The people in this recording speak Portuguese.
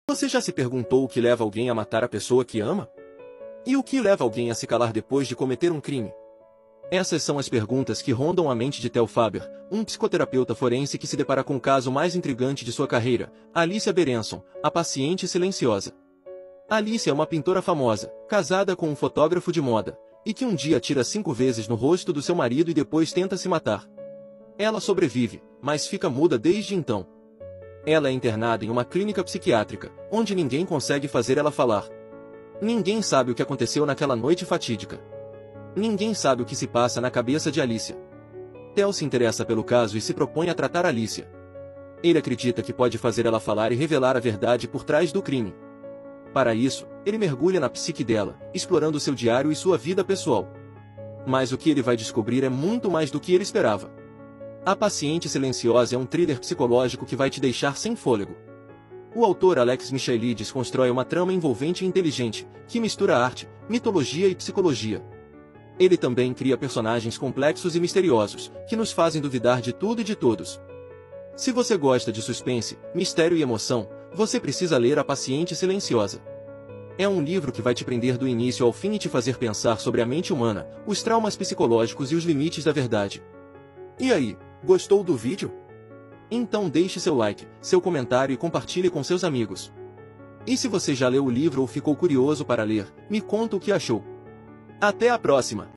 Você já se perguntou o que leva alguém a matar a pessoa que ama? E o que leva alguém a se calar depois de cometer um crime? Essas são as perguntas que rondam a mente de Theo Faber, um psicoterapeuta forense que se depara com o caso mais intrigante de sua carreira, Alicia Berenson, a paciente silenciosa. Alicia é uma pintora famosa, casada com um fotógrafo de moda, e que um dia atira 5 vezes no rosto do seu marido e depois tenta se matar. Ela sobrevive, mas fica muda desde então. Ela é internada em uma clínica psiquiátrica, onde ninguém consegue fazer ela falar. Ninguém sabe o que aconteceu naquela noite fatídica. Ninguém sabe o que se passa na cabeça de Alicia. Theo se interessa pelo caso e se propõe a tratar Alicia. Ele acredita que pode fazer ela falar e revelar a verdade por trás do crime. Para isso, ele mergulha na psique dela, explorando seu diário e sua vida pessoal. Mas o que ele vai descobrir é muito mais do que ele esperava. A Paciente Silenciosa é um thriller psicológico que vai te deixar sem fôlego. O autor Alex Michaelides constrói uma trama envolvente e inteligente, que mistura arte, mitologia e psicologia. Ele também cria personagens complexos e misteriosos, que nos fazem duvidar de tudo e de todos. Se você gosta de suspense, mistério e emoção, você precisa ler A Paciente Silenciosa. É um livro que vai te prender do início ao fim e te fazer pensar sobre a mente humana, os traumas psicológicos e os limites da verdade. E aí, gostou do vídeo? Então deixe seu like, seu comentário e compartilhe com seus amigos. E se você já leu o livro ou ficou curioso para ler, me conta o que achou. Até a próxima!